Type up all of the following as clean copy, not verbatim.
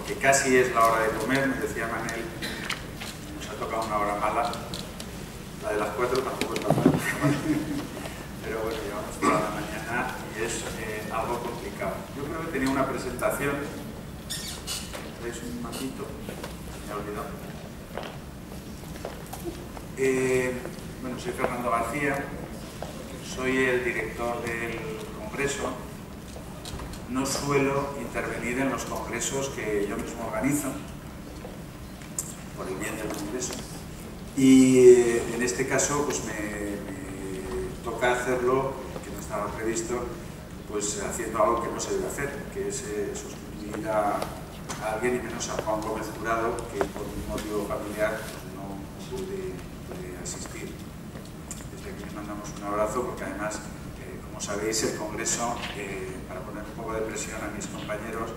que casi es la hora de comer. Me decía Manel, nos ha tocado una hora mala, la de las 4 tampoco es la mala, pero bueno, llevamos toda la mañana y es algo complicado. Yo creo que tenía una presentación, ¿veis un mapito? Me he olvidado. Bueno, soy Fernando García, soy el director del Congreso. No suelo intervenir en los congresos que yo mismo organizo, por el bien del Congreso. Y en este caso pues me toca hacerlo, que no estaba previsto, pues haciendo algo que no se debe hacer, que es sustituir a alguien, y menos a Juan Gómez Jurado, que por un motivo familiar pues no pude asistir. Desde aquí les mandamos un abrazo, porque además, como sabéis, el Congreso, para poner un poco de presión a mis compañeros,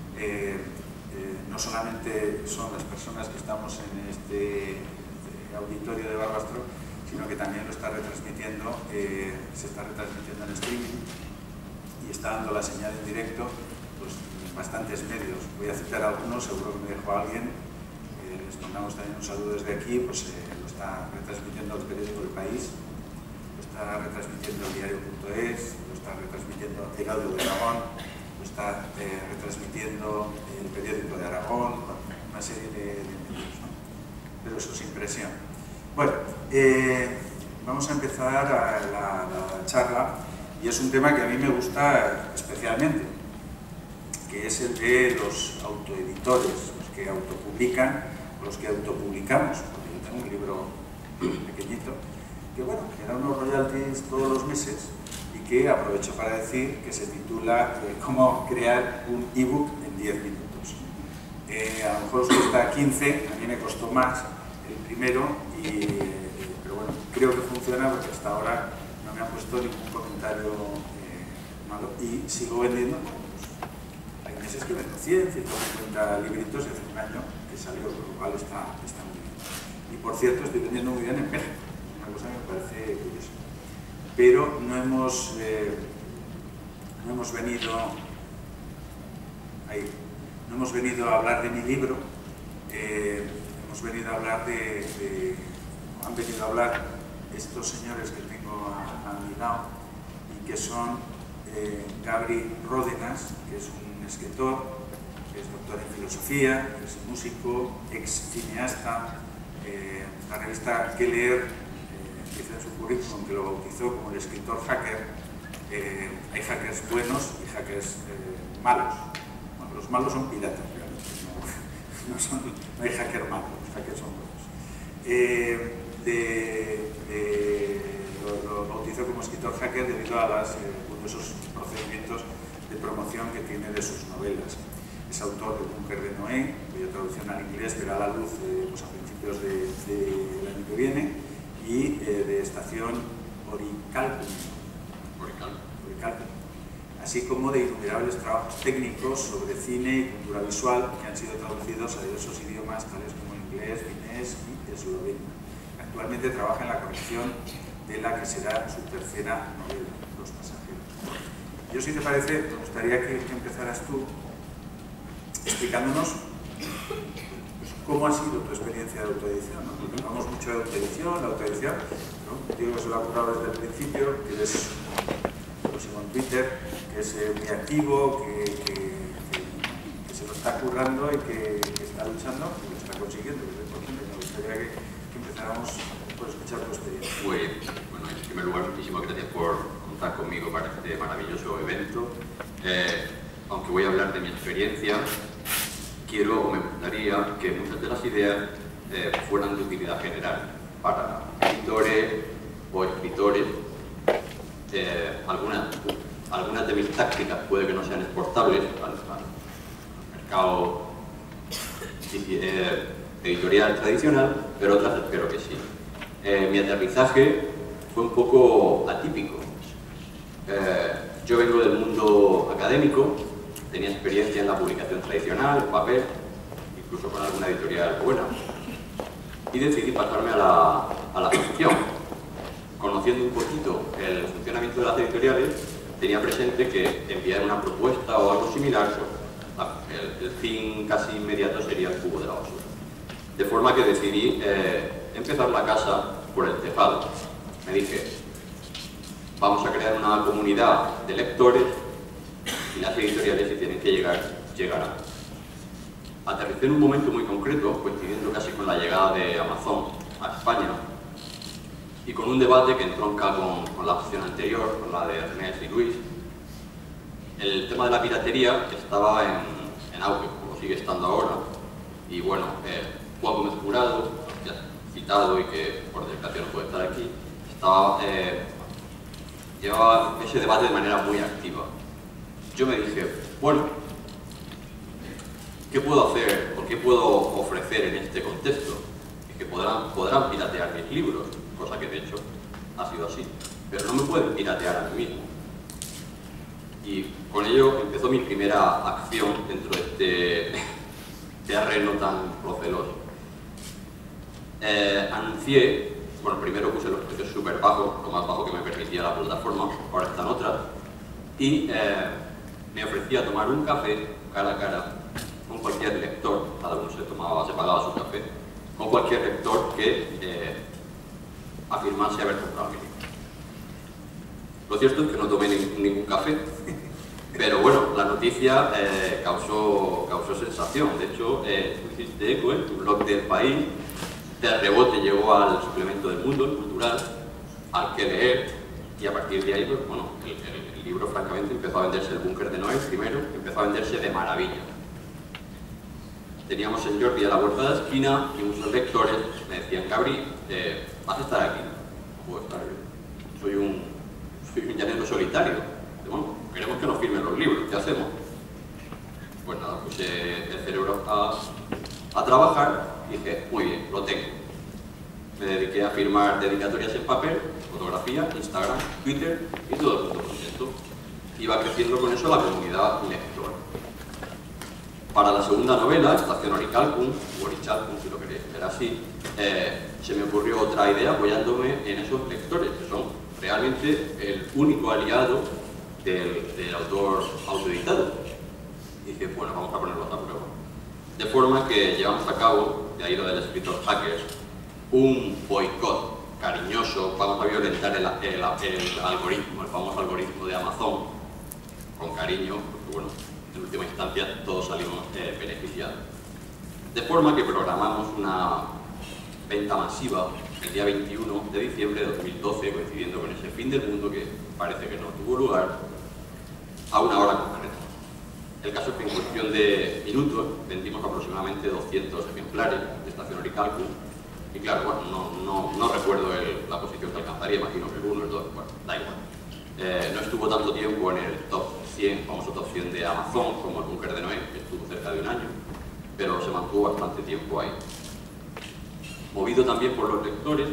no solamente son las personas que estamos en este auditorio de Barbastro, sino que también lo está retransmitiendo, se está retransmitiendo en streaming y está dando la señal en directo pues, en bastantes medios. Voy a citar algunos, seguro que me dejo a alguien. Les mandamos también un saludo desde aquí. Pues lo está retransmitiendo el periódico El País, lo está retransmitiendo el diario.es, lo está retransmitiendo el Audio de Aragón, lo está retransmitiendo el periódico de Aragón, una serie de medios, ¿no? Pero eso sin presión. Bueno, vamos a empezar la charla, y es un tema que a mí me gusta especialmente, que es el de los autoeditores, los que autopublican, o los que autopublicamos, porque yo tengo un libro pequeñito, que bueno, que da unos royalties todos los meses, y que aprovecho para decir que se titula Cómo crear un ebook en 10 minutos. A lo mejor os cuesta 15, a mí me costó más el primero, pero bueno, creo que funciona, porque hasta ahora no me han puesto ningún comentario malo, y sigo vendiendo. Pues, hay meses que vendo 100, 150 libritos, y hace un año que salió, por lo cual está muy bien. Y por cierto, estoy vendiendo muy bien en México, una cosa que me parece curiosa. Pero no hemos venido a hablar de mi libro. Hemos venido a hablar han venido a hablar estos señores que tengo a mi lado, y que son Gabri Ródenas, que es un escritor, que es doctor en filosofía, que es músico, ex cineasta. La revista Que Leer dice en su currículum que lo bautizó como el escritor hacker. Hay hackers buenos y hackers malos. Bueno, los malos son piratas, realmente. No hay hacker malo, los hackers son buenos. Lo bautizó como escritor hacker debido a los curiosos procedimientos de promoción que tiene de sus novelas. Es autor de Búnker de Noé, cuya traducción al inglés verá la luz pues a principios del año que viene, y de Estación Oricalcum, así como de innumerables trabajos técnicos sobre cine y cultura visual que han sido traducidos a diversos idiomas, tales como inglés, finés y esloveno. Actualmente trabaja en la corrección de la que será su tercera novela, Los pasajeros. Yo, si te parece, me gustaría que empezaras tú explicándonos pues, cómo ha sido tu experiencia de autoedición, ¿no? Porque hablamos mucho de autoedición, ¿no? Digo que se lo ha curado desde el principio, que eres próximo en Twitter, que es muy activo, que se lo está currando y que está luchando y lo está consiguiendo. Me gustaría que empezáramos por escuchar tu experiencia. Pues, bueno, en primer lugar, muchísimas gracias por contar conmigo para este maravilloso evento. Aunque voy a hablar de mi experiencia, me gustaría que muchas de las ideas fueran de utilidad general para editores o escritores. Algunas de mis tácticas puede que no sean exportables al mercado editorial tradicional, pero otras espero que sí. Mi aterrizaje fue un poco atípico. Yo vengo del mundo académico, tenía experiencia en la publicación tradicional, en papel, incluso con alguna editorial buena, y decidí pasarme a la ficción. Conociendo un poquito el funcionamiento de las editoriales, tenía presente que enviar una propuesta o algo similar, el fin casi inmediato sería el cubo de la basura. De forma que decidí empezar la casa por el tejado. Me dije, vamos a crear una comunidad de lectores y las editoriales, si tienen que llegar, llegarán. Aterricé en un momento muy concreto, coincidiendo casi con la llegada de Amazon a España, y con un debate que entronca con la opción anterior, con la de Ernest y Luis. El tema de la piratería estaba en auge, como sigue estando ahora, y bueno, Juan Gómez Jurado, ya citado y que por desgracia no puede estar aquí, llevaba ese debate de manera muy activa. Yo me dije, bueno, ¿qué puedo hacer o qué puedo ofrecer en este contexto? Es que podrán piratear mis libros, cosa que de hecho ha sido así, pero no me pueden piratear a mí mismo. Y con ello empezó mi primera acción dentro de este terreno tan proceloso. Anuncié, bueno, primero puse los precios súper bajos, lo más bajo que me permitía la plataforma, ahora están otras, y me ofrecía a tomar un café cara a cara con cualquier lector, cada uno se pagaba su café, con cualquier lector que afirmase haber comprado mi libro. Lo cierto es que no tomé ningún café, pero bueno, la noticia causó sensación. De hecho, hiciste eco en tu blog del País, de rebote llegó al suplemento del Mundo, el Cultural, al que leer, y a partir de ahí, pues, bueno, el libro francamente empezó a venderse, el Búnker de Noé primero, empezó a venderse de maravilla. Teníamos en Jordi a la vuelta de la esquina y muchos lectores me decían, Cabri, vas a estar aquí. No puedo estar, soy un llanero solitario. Bueno, queremos que nos firmen los libros, ¿qué hacemos? Pues nada, puse el cerebro a trabajar y dije, muy bien, lo tengo. Me dediqué a firmar dedicatorias en papel, fotografía, Instagram, Twitter y todo el mundo contento. Iba creciendo con eso la comunidad lectora. Para la segunda novela, Estación Orichalcum, o Orichalcum, si lo queréis ver así, se me ocurrió otra idea apoyándome en esos lectores, que son realmente el único aliado del autor autoeditado. Y dije, bueno, vamos a ponerlo a prueba. De forma que llevamos a cabo, de ahí lo del escritor hacker, un boicot cariñoso. Vamos a violentar el algoritmo, el famoso algoritmo de Amazon, con cariño, porque bueno, en última instancia todos salimos beneficiados. De forma que programamos una venta masiva el día 21 de diciembre de 2012, coincidiendo con ese fin del mundo que parece que no tuvo lugar, a una hora concreta. El caso es que en cuestión de minutos vendimos aproximadamente 200 ejemplares de Estación Orichalcum, y claro, bueno, no recuerdo la posición que alcanzaría, imagino que el 1, el 2, bueno, da igual. No estuvo tanto tiempo en el top 100, famoso top 100 de Amazon, como el Búnker de Noé, que estuvo cerca de un año, pero se mantuvo bastante tiempo ahí. Movido también por los lectores,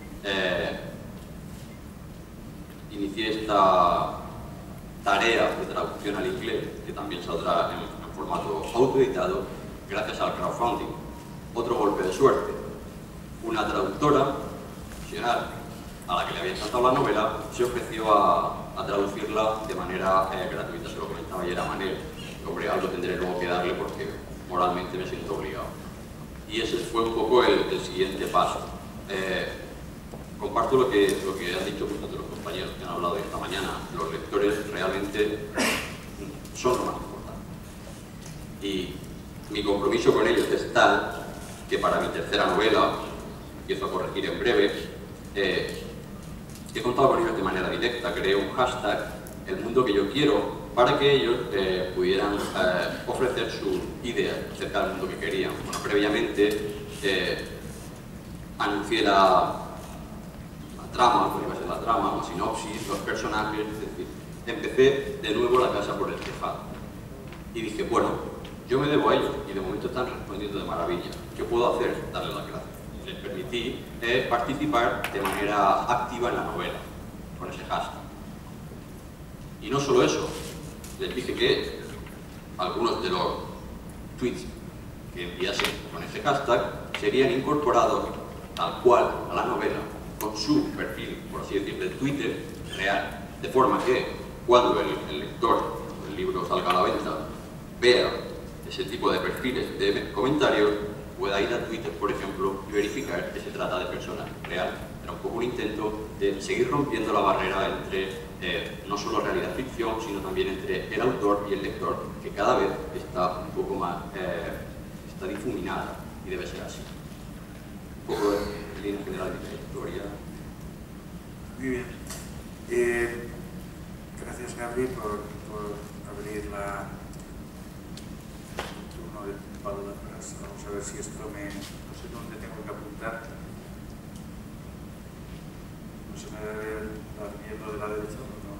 inicié esta tarea de traducción al inglés, que también saldrá en formato autoeditado, gracias al crowdfunding. Otro golpe de suerte. Una traductora profesional a la que le había encantado la novela se ofreció a traducirla de manera gratuita. Se lo comentaba ayer a Manel. Hombre, algo tendré luego que darle porque moralmente me siento obligado. Y ese fue un poco el siguiente paso. Comparto lo que han dicho muchos de los compañeros que han hablado esta mañana. Los lectores realmente son lo más importante. Y mi compromiso con ellos es tal que para mi tercera novela, empiezo a corregir en breve, he contado con ellos de manera directa. Creé un hashtag, el mundo que yo quiero, para que ellos pudieran ofrecer sus ideas acerca del mundo que querían. Bueno, previamente anuncié la trama, pues iba a ser la trama, la sinopsis, los personajes, es decir, empecé de nuevo la casa por el tejado. Y dije, bueno, yo me debo a ellos y de momento están respondiendo de maravilla. ¿Qué puedo hacer? Darles las gracias. Les permití participar de manera activa en la novela, con ese hashtag. Y no solo eso, les dije que algunos de los tweets que enviasen con ese hashtag serían incorporados tal cual a la novela, con su perfil, por así decirlo, de Twitter real, de forma que cuando el lector, el libro salga a la venta, vea ese tipo de perfiles de comentarios pueda ir a Twitter, por ejemplo, y verificar que se trata de personas reales. Era un poco un intento de seguir rompiendo la barrera entre no solo realidad ficción, sino también entre el autor y el lector, que cada vez está un poco más está difuminada, y debe ser así. Un poco en línea general de la historia. Muy bien. Gracias, Gabriel, por abrir el turno de palabras. Vamos a ver si esto no sé dónde tengo que apuntar. No se me debe dar miedo de la derecha, ¿no?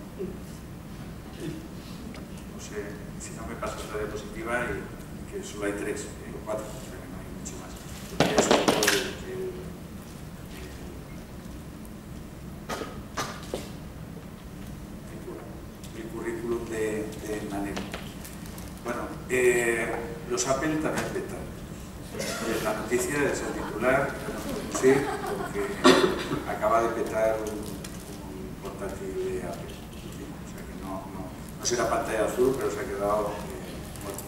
No sé, si no me pasas la diapositiva y que solo hay 3 o 4, o sea que no hay mucho más. Porque es un poco el currículum de Manero. Bueno, los Apple también petan. La noticia es el titular, sí, porque acaba de petar un portátil de Apple. O sea que no será pantalla azul, pero se ha quedado muerto.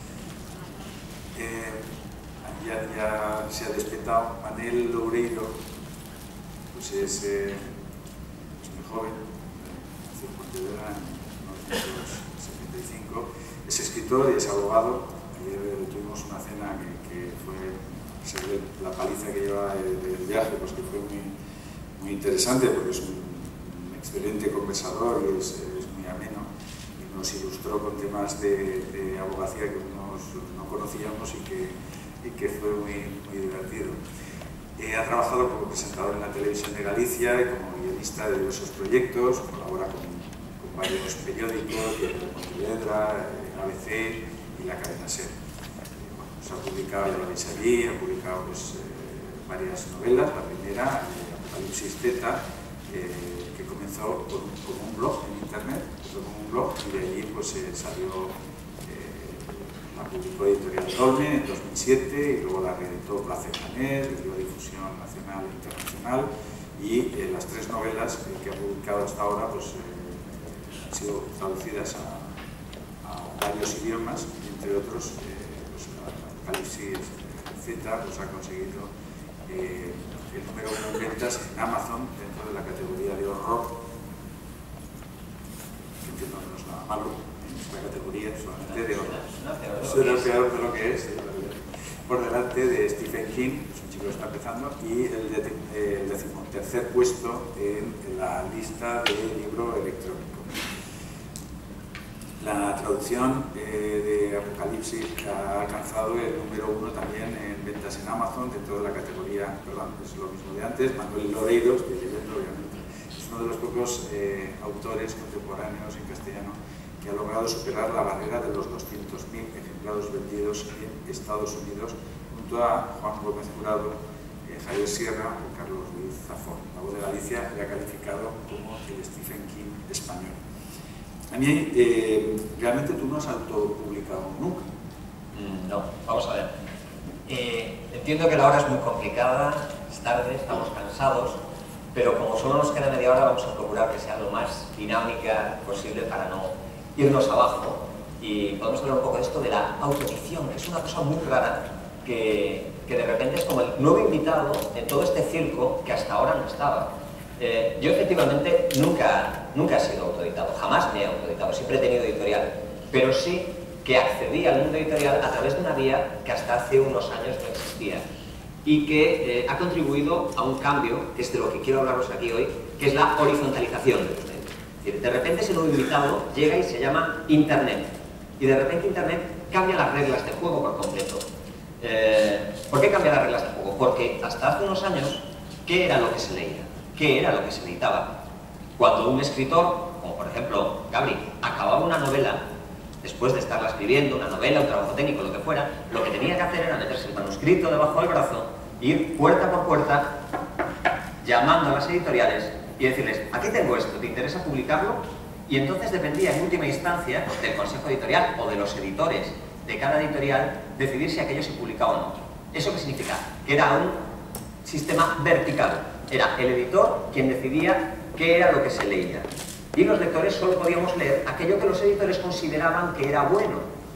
Ya se ha despetado. Manel Loureiro, pues es muy joven, nació en Pontevedra en 1975, es escritor y es abogado. Ayer tuvimos una cena que fue, se ve la paliza que lleva del viaje, pues que fue muy interesante, porque es un excelente conversador y es muy ameno, y nos ilustró con temas de abogacía que no conocíamos y que fue muy divertido. Ha trabajado como presentador en la televisión de Galicia y como guionista de diversos proyectos, colabora con varios periódicos, Pontevedra, ABC y la cadena SER. Se ha publicado, ya lo veis allí, ha publicado pues, varias novelas. La primera, Apocalipsis Z, que comenzó como un blog en internet, y de allí pues, salió, la publicó Editorial Dolmen en 2007 y luego la reeditó Placer Manel, dio difusión nacional e internacional, y las 3 novelas que ha publicado hasta ahora pues, han sido traducidas a varios idiomas, y entre otros Apocalipsis Z pues, ha conseguido el número 1 en ventas en Amazon dentro de la categoría de horror, que entiendo que no es nada malo en esta categoría, solamente de horror. Suena peor de lo que es, por delante de Stephen King, es un chico que está empezando, y el 13º puesto en la lista de libro electrónico. La traducción de Apocalipsis ha alcanzado el número 1 también en ventas en Amazon dentro de la categoría, perdón, es lo mismo de antes. Manuel Loureiro, estoy leyendo obviamente, es uno de los pocos autores contemporáneos en castellano que ha logrado superar la barrera de los 200.000 ejemplares vendidos en Estados Unidos, junto a Juan Gómez Jurado, Javier Sierra o Carlos Ruiz Zafón. La Voz de Galicia le ha calificado como el Stephen King español. A mí, realmente tú no has autopublicado nunca. No, vamos a ver. Entiendo que la hora es muy complicada, es tarde, estamos cansados, pero como solo nos queda media hora, vamos a procurar que sea lo más dinámica posible para no irnos abajo. Y podemos hablar un poco de esto de la autoedición, que es una cosa muy rara, que de repente es como el nuevo invitado en todo este circo que hasta ahora no estaba. Yo efectivamente nunca he sido autoeditado, jamás me he autoeditado, siempre he tenido editorial, pero sí que accedí al mundo editorial a través de una vía que hasta hace unos años no existía y que ha contribuido a un cambio, que es de lo que quiero hablaros aquí hoy, que es la horizontalización de los medios. Es decir, de repente ese nuevo invitado llega y se llama Internet, y de repente Internet cambia las reglas del juego por completo. ¿Por qué cambia las reglas del juego? Porque hasta hace unos años, ¿qué era lo que se leía? ¿Qué era lo que se editaba? Cuando un escritor, como por ejemplo Gabri, acababa una novela, después de estarla escribiendo, una novela, un trabajo técnico, lo que fuera, lo que tenía que hacer era meterse el manuscrito debajo del brazo, ir puerta por puerta, llamando a las editoriales y decirles, aquí tengo esto, ¿te interesa publicarlo? Y entonces dependía en última instancia del consejo editorial o de los editores de cada editorial decidir si aquello se publicaba o no. ¿Eso qué significa? Que era un sistema vertical. Era el editor quien decidía qué era lo que se leía. Y los lectores solo podíamos leer aquello que los editores consideraban que era bueno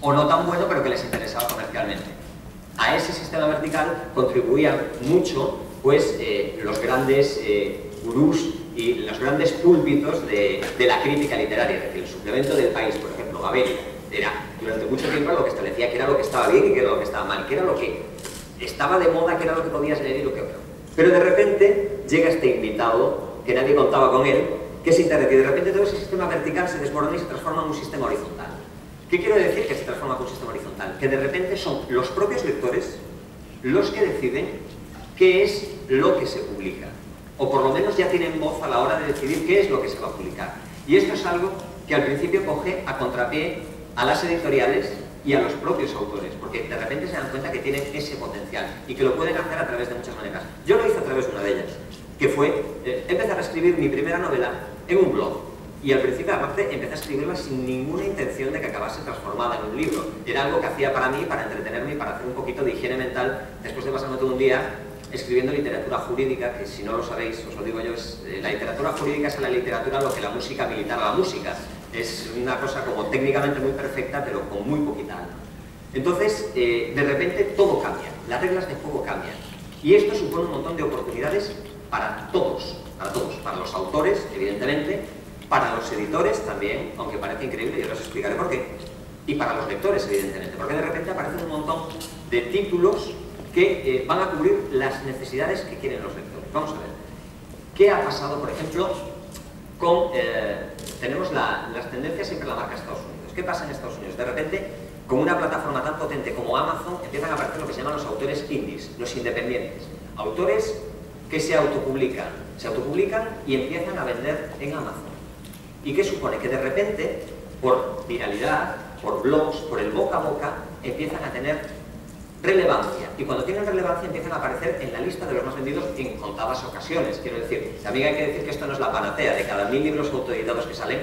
o no tan bueno, pero que les interesaba comercialmente. A ese sistema vertical contribuían mucho pues, los grandes gurús y los grandes púlpitos de la crítica literaria, es decir, el suplemento del País, por ejemplo, Babel, era durante mucho tiempo lo que establecía que era lo que estaba bien y que era lo que estaba mal, que era lo que estaba de moda, que era lo que podías leer y lo que no. Pero de repente llega este invitado, que nadie contaba con él, que es Internet, y de repente todo ese sistema vertical se desmorona y se transforma en un sistema horizontal. ¿Qué quiero decir que se transforma en un sistema horizontal? Que de repente son los propios lectores los que deciden qué es lo que se publica, o por lo menos ya tienen voz a la hora de decidir qué es lo que se va a publicar. Y esto es algo que al principio coge a contrapié a las editoriales y a los propios autores, porque de repente se dan cuenta que tienen ese potencial y que lo pueden hacer a través de muchas maneras. Yo lo hice a través de una de ellas, que fue empezar a escribir mi primera novela en un blog. Y al principio, aparte, empecé a escribirla sin ninguna intención de que acabase transformada en un libro. Era algo que hacía para mí, para entretenerme y para hacer un poquito de higiene mental, después de pasarme todo un día escribiendo literatura jurídica, que si no lo sabéis, os lo digo yo, la literatura jurídica es a la literatura lo que la música militar a la música. Es una cosa como técnicamente muy perfecta, pero con muy poquita alma. Entonces, de repente todo cambia, las reglas de juego cambian. Y esto supone un montón de oportunidades para todos, para los autores, evidentemente, para los editores también, aunque parece increíble, yo os explicaré por qué, y para los lectores, evidentemente, porque de repente aparecen un montón de títulos que van a cubrir las necesidades que quieren los lectores. Vamos a ver, ¿qué ha pasado, por ejemplo, con... tenemos las tendencias siempre la marca Estados Unidos. ¿Qué pasa en Estados Unidos? De repente, con una plataforma tan potente como Amazon, empiezan a aparecer lo que se llaman los autores indies, los independientes. Autores que se autopublican y empiezan a vender en Amazon. ¿Y qué supone? Que de repente, por viralidad, por blogs, por el boca a boca, empiezan a tener relevancia. Y cuando tienen relevancia empiezan a aparecer en la lista de los más vendidos en contadas ocasiones. Quiero decir, también hay que decir que esto no es la panacea. De cada 1000 libros autoeditados que salen,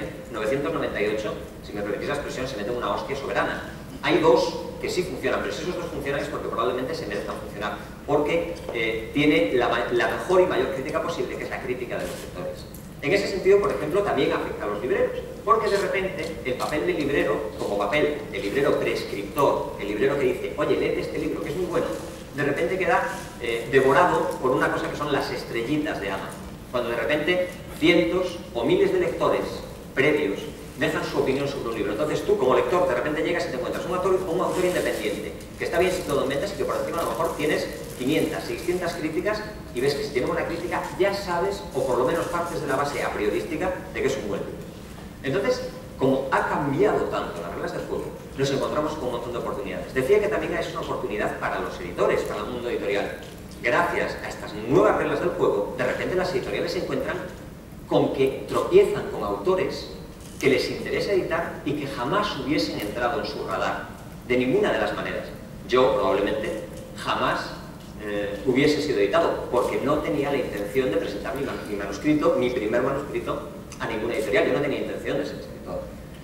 998, si me permitís la expresión, se meten una hostia soberana. Hay dos que sí funcionan, pero si esos dos funcionan es porque probablemente se merezcan funcionar, porque tiene la mejor y mayor crítica posible, que es la crítica de los lectores. En ese sentido, por ejemplo, también afecta a los libreros, porque de repente el papel del librero, como papel del librero prescriptor, el librero que dice, oye, léete este libro, que es muy bueno, de repente queda devorado por una cosa que son las estrellitas de Amazon. Cuando de repente cientos o miles de lectores previos dejan su opinión sobre un libro. Entonces tú, como lector, de repente llegas y te encuentras un autor independiente, que está bien situado en ventas y que por encima a lo mejor tienes 500, 600 críticas y ves que si tiene una crítica ya sabes, o por lo menos partes de la base a priorística, de que es un buen libro. Entonces, como ha cambiado tanto las reglas del juego, nos encontramos con un montón de oportunidades. Decía que también es una oportunidad para los editores, para el mundo editorial. Gracias a estas nuevas reglas del juego, de repente las editoriales se encuentran con que tropiezan con autores que les interesa editar y que jamás hubiesen entrado en su radar, de ninguna de las maneras. Yo, probablemente, jamás hubiese sido editado, porque no tenía la intención de presentar mi manuscrito, mi primer manuscrito, a ninguna editorial. Yo no tenía intención de ser escritor.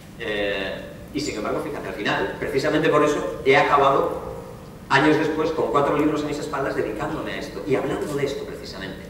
Y sin embargo, fíjate, al final, precisamente por eso, he acabado, años después, con 4 libros a mis espaldas, dedicándome a esto, y hablando de esto, precisamente.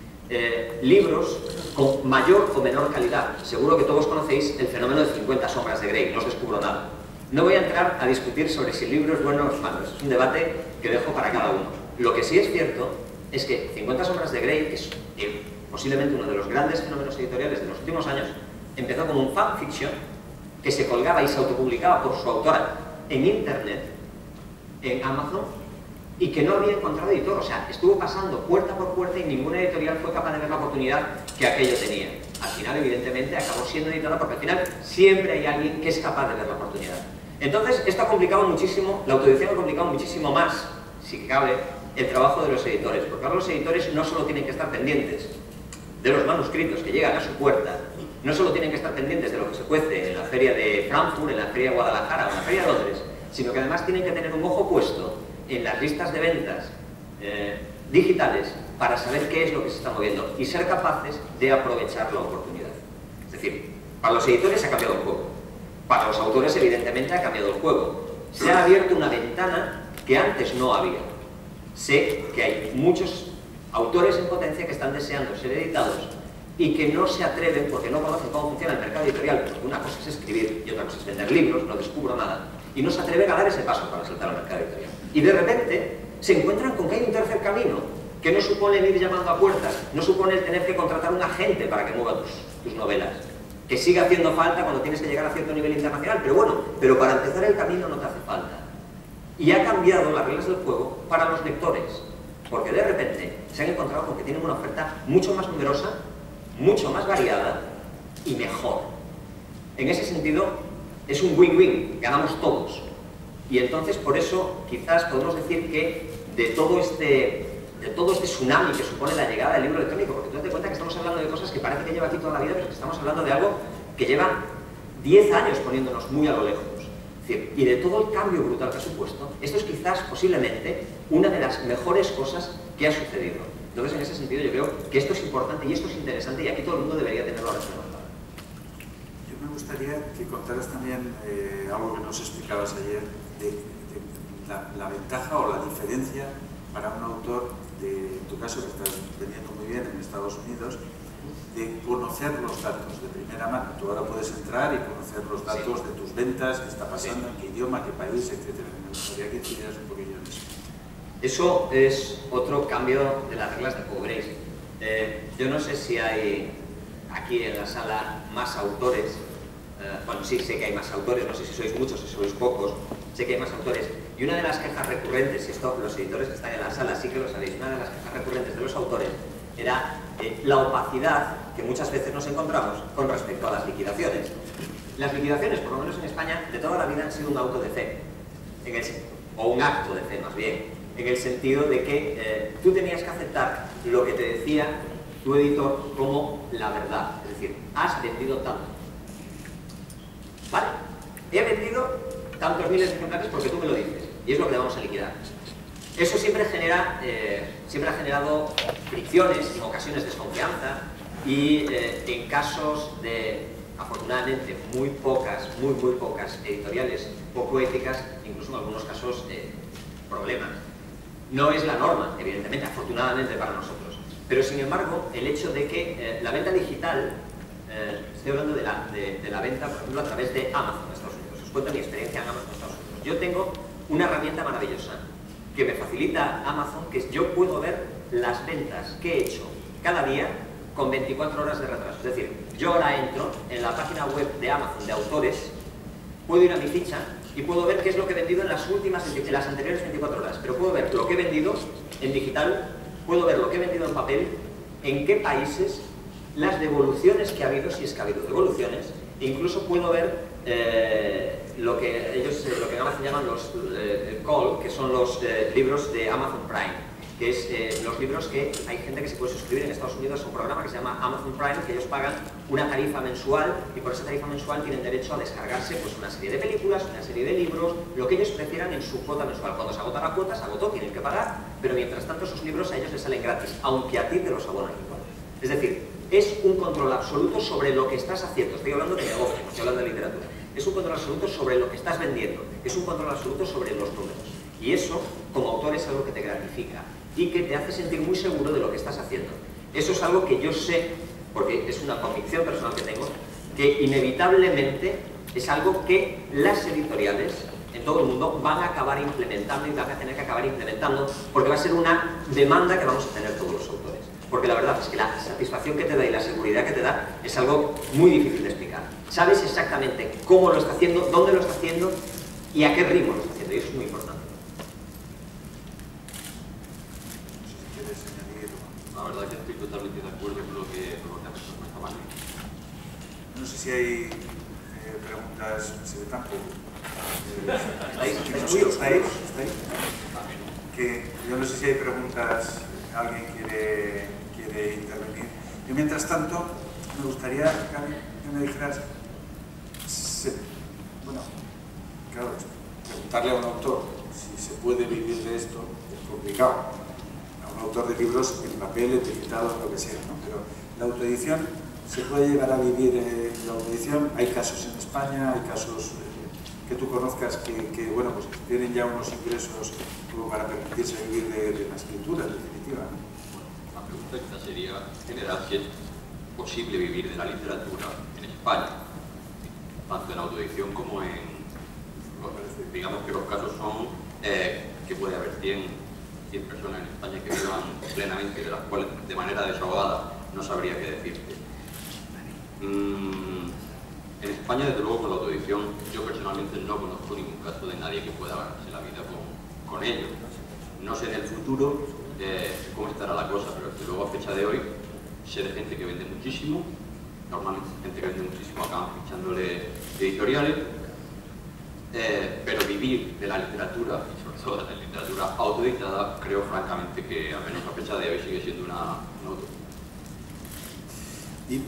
Libros con mayor o menor calidad. Seguro que todos conocéis el fenómeno de 50 sombras de Grey, no os descubro nada. No voy a entrar a discutir sobre si el libro es bueno o es malo, es un debate que dejo para cada uno. Lo que sí es cierto es que 50 sombras de Grey, que es posiblemente uno de los grandes fenómenos editoriales de los últimos años, empezó como un fanfiction que se colgaba y se autopublicaba por su autora en internet, en Amazon, y que no había encontrado editor. O sea, estuvo pasando puerta por puerta y ninguna editorial fue capaz de ver la oportunidad que aquello tenía. Al final, evidentemente, acabó siendo editora porque al final siempre hay alguien que es capaz de ver la oportunidad. Entonces, esto ha complicado muchísimo, la autoedición ha complicado muchísimo más, si cabe, el trabajo de los editores. Porque ahora los editores no solo tienen que estar pendientes de los manuscritos que llegan a su puerta, no solo tienen que estar pendientes de lo que se cuece en la feria de Frankfurt, en la feria de Guadalajara o en la feria de Londres, sino que además tienen que tener un ojo puesto en las listas de ventas digitales para saber qué es lo que se está moviendo y ser capaces de aprovechar la oportunidad. Es decir, para los editores ha cambiado el juego, para los autores evidentemente ha cambiado el juego. Se ha abierto una ventana que antes no había. Sé que hay muchos autores en potencia que están deseando ser editados y que no se atreven porque no conocen cómo funciona el mercado editorial, porque una cosa es escribir y otra cosa es vender libros, no descubro nada. y no se atreven a dar ese paso para saltar al mercado editorial. Y de repente se encuentran con que hay un tercer camino, que no supone el ir llamando a puertas, no supone el tener que contratar un agente para que mueva tus novelas, que sigue haciendo falta cuando tienes que llegar a cierto nivel internacional, pero bueno, pero para empezar el camino no te hace falta. Y ha cambiado las reglas del juego para los lectores, porque de repente se han encontrado con que tienen una oferta mucho más numerosa, mucho más variada y mejor. En ese sentido, es un win-win, ganamos todos. Y entonces, por eso, quizás podemos decir que de todo este tsunami que supone la llegada del libro electrónico, porque tú te das cuenta que estamos hablando de cosas que parece que lleva aquí toda la vida, pero que estamos hablando de algo que lleva 10 años poniéndonos muy a lo lejos. Es decir, y de todo el cambio brutal que ha supuesto, esto es quizás, posiblemente, una de las mejores cosas que ha sucedido. Entonces, en ese sentido, yo creo que esto es importante y esto es interesante y aquí todo el mundo debería tenerlo ahora mismo. Yo me gustaría que contaras también algo que nos explicabas ayer, de la ventaja o la diferencia para un autor, en tu caso que estás vendiendo muy bien en Estados Unidos, de conocer los datos de primera mano. Tú ahora puedes entrar y conocer los datos de tus ventas, qué está pasando, en qué idioma, qué país, etc. Me gustaría que incidiras un poquillo en eso. Eso es otro cambio de las reglas de Pobrace. Yo no sé si hay aquí en la sala más autores. Bueno, sí, sé que hay más autores, no sé si sois muchos o si sois pocos, sé que hay más autores. Y una de las quejas recurrentes, y esto los editores que están en la sala sí que lo sabéis, una de las quejas recurrentes de los autores era la opacidad que muchas veces nos encontramos con respecto a las liquidaciones. Las liquidaciones, por lo menos en España, de toda la vida han sido un auto de fe, o un acto de fe más bien, en el sentido de que tú tenías que aceptar lo que te decía tu editor como la verdad. Es decir, has vendido tanto. ¿Vale? He vendido tantos miles de ejemplares porque tú me lo dices, y es lo que vamos a liquidar. Eso siempre ha generado fricciones, en ocasiones desconfianza, y en casos de, afortunadamente, muy pocas editoriales poco éticas, incluso en algunos casos problemas. No es la norma, evidentemente, afortunadamente para nosotros. Pero, sin embargo, el hecho de que la venta digital, estoy hablando de la venta, por ejemplo, a través de Amazon en Estados Unidos. Os cuento mi experiencia en Amazon en Estados Unidos. Yo tengo una herramienta maravillosa que me facilita Amazon, que es yo puedo ver las ventas que he hecho cada día con 24 horas de retraso. Es decir, yo ahora entro en la página web de Amazon de autores, puedo ir a mi ficha y puedo ver qué es lo que he vendido en las anteriores 24 horas. Pero puedo ver lo que he vendido en digital, puedo ver lo que he vendido en papel, en qué países, las devoluciones que ha habido, si es que ha habido devoluciones, e incluso puedo ver lo que en Amazon llaman los call, que son los libros de Amazon Prime, que es los libros que hay gente que se puede suscribir en Estados Unidos a un programa que se llama Amazon Prime, que ellos pagan una tarifa mensual y por esa tarifa mensual tienen derecho a descargarse pues, una serie de películas, una serie de libros, lo que ellos prefieran en su cuota mensual. Cuando se agota la cuota, se agotó, tienen que pagar, pero mientras tanto esos libros a ellos les salen gratis, aunque a ti te los abonan igual. Es decir, es un control absoluto sobre lo que estás haciendo. Estoy hablando de negocio, estoy hablando de literatura. Es un control absoluto sobre lo que estás vendiendo, es un control absoluto sobre los números. Y eso, como autor, es algo que te gratifica y que te hace sentir muy seguro de lo que estás haciendo. Eso es algo que yo sé, porque es una convicción personal que tengo, que inevitablemente es algo que las editoriales en todo el mundo van a acabar implementando y van a tener que acabar implementando, porque va a ser una demanda que vamos a tener todos los autores. Porque la verdad es que la satisfacción que te da y la seguridad que te da es algo muy difícil de explicar. Sabes exactamente cómo lo está haciendo, dónde lo está haciendo y a qué ritmo lo está haciendo, y eso es muy importante. La verdad es que estoy totalmente de acuerdo con lo que has comentado. No sé si hay preguntas, se ve tampoco. ¿Estáis? Que yo no sé si hay preguntas, alguien quiere intervenir. Yo, mientras tanto, me gustaría, Gaby, que me dijeras, bueno, claro, preguntarle a un autor si se puede vivir de esto es complicado. A un autor de libros en papel, en digital, lo que sea, ¿no? Pero la autoedición, ¿se puede llegar a vivir la autoedición? Hay casos en España, hay casos que tú conozcas que bueno, pues tienen ya unos ingresos como para permitirse vivir de la escritura, en definitiva, ¿no? Bueno, la pregunta quizás sería generar si es posible vivir de la literatura en España, tanto en autoedición como en digamos que los casos son que puede haber 100 personas en España que vivan plenamente, de las cuales de manera desahogada no sabría qué decirte. En España, desde luego, con la autoedición, yo personalmente no conozco ningún caso de nadie que pueda ganarse la vida con ello. No sé en el futuro cómo estará la cosa, pero desde luego a fecha de hoy sé de gente que vende muchísimo, normalmente gente que vende muchísimo acaban fichándole editoriales, pero vivir de la literatura, y sobre todo de la literatura autoeditada, creo francamente que al menos a fecha de hoy sigue siendo una utopía. Y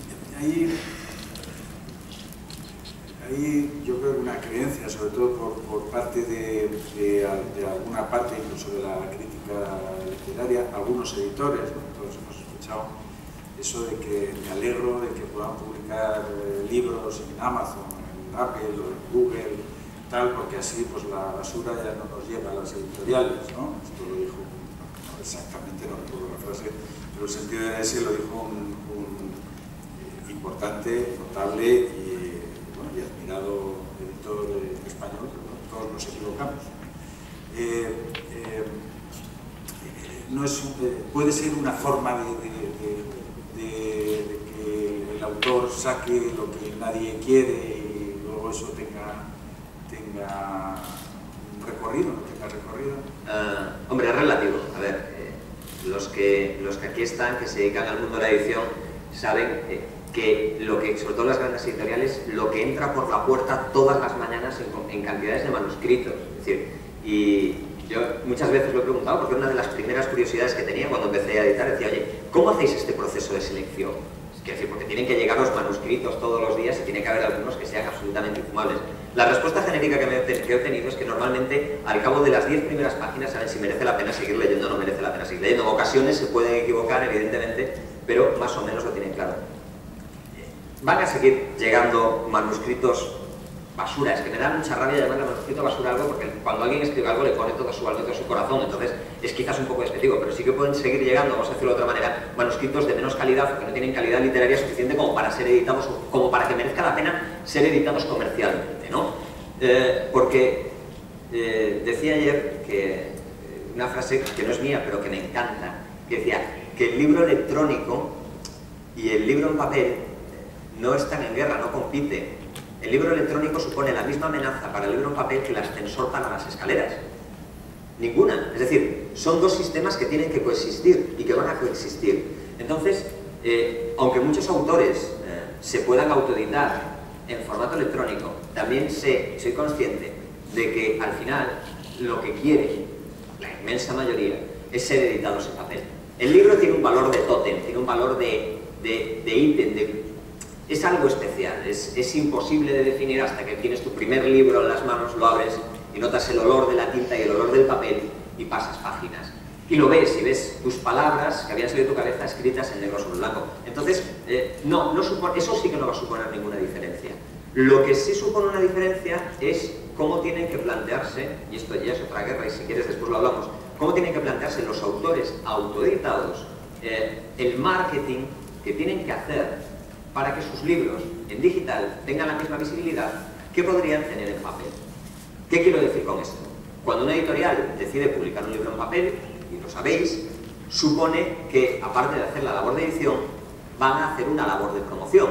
hay yo creo una creencia, sobre todo por parte de alguna parte incluso de la crítica literaria, algunos editores, ¿no? Todos hemos escuchado eso de que me alegro de que puedan publicar libros en Amazon, en Apple o en Google, tal, porque así pues la basura ya no nos llega a las editoriales, ¿no? Esto lo dijo, no exactamente, no recuerdo la frase, pero el sentido de ese lo dijo un importante, notable y admirado editor español, pero bueno, todos nos equivocamos. No es, puede ser una forma de que el autor saque lo que nadie quiere y luego eso tenga un recorrido, no tenga recorrido. Hombre, es relativo. A ver, los que aquí están, que se dedican al mundo de la edición, saben que sobre todo las grandes editoriales, lo que entra por la puerta todas las mañanas en cantidades de manuscritos. Es decir, y yo muchas veces lo he preguntado porque una de las primeras curiosidades que tenía cuando empecé a editar decía, oye, ¿cómo hacéis este proceso de selección? Es decir, porque tienen que llegar los manuscritos todos los días y tiene que haber algunos que sean absolutamente infumables. La respuesta genérica que he obtenido es que normalmente al cabo de las 10 primeras páginas saben si merece la pena seguir leyendo o no merece la pena seguir leyendo. En ocasiones se pueden equivocar, evidentemente, pero más o menos lo tienen claro. Van a seguir llegando manuscritos basura. Es que me da mucha rabia llamarle manuscrito basura algo porque cuando alguien escribe algo le pone todo su alma y todo su corazón, entonces es quizás un poco despectivo, pero sí que pueden seguir llegando, vamos a decirlo de otra manera, manuscritos de menos calidad o que no tienen calidad literaria suficiente como para ser editados, como para que merezca la pena ser editados comercialmente, ¿no? Porque decía ayer que una frase que no es mía pero que me encanta, que decía que el libro electrónico y el libro en papel no están en guerra, no compiten. El libro electrónico supone la misma amenaza para el libro en papel que el ascensor para las escaleras. Ninguna. Es decir, son dos sistemas que tienen que coexistir y que van a coexistir. Entonces, aunque muchos autores se puedan autoeditar en formato electrónico, también soy consciente de que al final lo que quiere la inmensa mayoría es ser editados en papel. El libro tiene un valor de tótem, tiene un valor de ítem, es algo especial, es imposible de definir hasta que tienes tu primer libro en las manos, lo abres y notas el olor de la tinta y el olor del papel y pasas páginas. Y lo ves, y ves tus palabras que habían salido de tu cabeza escritas en negro sobre blanco. Entonces, eso sí que no va a suponer ninguna diferencia. Lo que sí supone una diferencia es cómo tienen que plantearse, y esto ya es otra guerra y si quieres después lo hablamos, cómo tienen que plantearse los autores autoeditados el marketing que tienen que hacer para que sus libros en digital tengan la misma visibilidad que podrían tener en papel. ¿Qué quiero decir con esto? Cuando una editorial decide publicar un libro en papel, y lo sabéis, supone que, aparte de hacer la labor de edición, van a hacer una labor de promoción.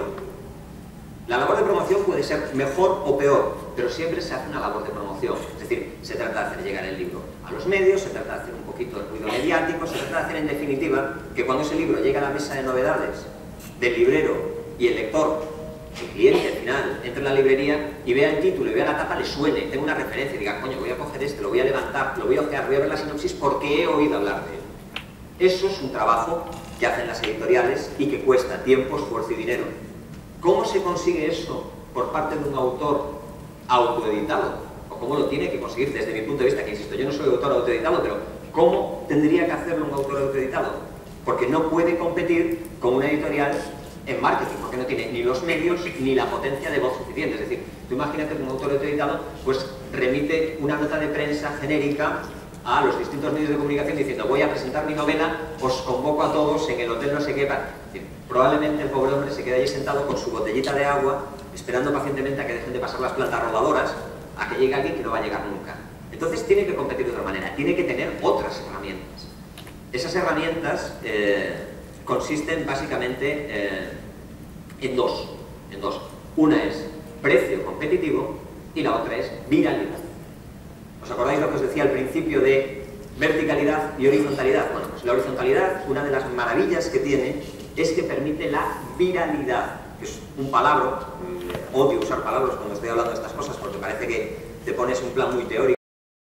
La labor de promoción puede ser mejor o peor, pero siempre se hace una labor de promoción. Es decir, se trata de hacer llegar el libro a los medios, se trata de hacer un poquito de ruido mediático, se trata de hacer, en definitiva, que cuando ese libro llegue a la mesa de novedades del librero y el lector, el cliente al final, entre en la librería y vea el título y vea la tapa, le suene, tenga una referencia y diga, coño, voy a coger este, lo voy a levantar, lo voy a ojear, voy a ver la sinopsis porque he oído hablar de él. Eso es un trabajo que hacen las editoriales y que cuesta tiempo, esfuerzo y dinero. ¿Cómo se consigue eso por parte de un autor autoeditado? ¿O cómo lo tiene que conseguir desde mi punto de vista? Que insisto, yo no soy autor autoeditado, pero ¿cómo tendría que hacerlo un autor autoeditado? Porque no puede competir con una editorial en marketing, porque no tiene ni los medios ni la potencia de voz suficiente. Es decir, tú imagínate que un autor autoeditado pues remite una nota de prensa genérica a los distintos medios de comunicación diciendo voy a presentar mi novela, os convoco a todos en el hotel no sé qué. Es decir, probablemente el pobre hombre se quede allí sentado con su botellita de agua esperando pacientemente a que dejen de pasar las plantas rodadoras a que llegue alguien que no va a llegar nunca. Entonces tiene que competir de otra manera, tiene que tener otras herramientas. Esas herramientas consisten básicamente en dos. Una es precio competitivo y la otra es viralidad. ¿Os acordáis lo que os decía al principio de verticalidad y horizontalidad? Bueno, pues la horizontalidad, una de las maravillas que tiene es que permite la viralidad, que es un palabra, odio usar palabras cuando estoy hablando de estas cosas porque parece que te pones un plan muy teórico